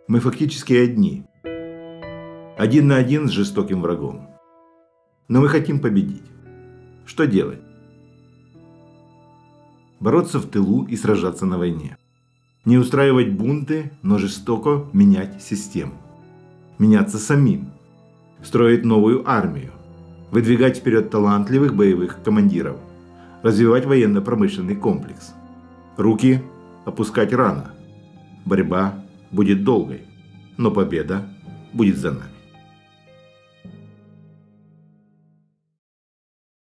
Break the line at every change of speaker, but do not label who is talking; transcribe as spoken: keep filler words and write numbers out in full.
Мы фактически одни. Один на один с жестоким врагом. Но мы хотим победить. Что делать? Бороться в тылу и сражаться на войне. Не устраивать бунты, но жестоко менять систему. Меняться самим. Строить новую армию. Выдвигать вперед талантливых боевых командиров. Развивать военно-промышленный комплекс. Руки опускать рано. Борьба будет долгой, но победа будет за нами.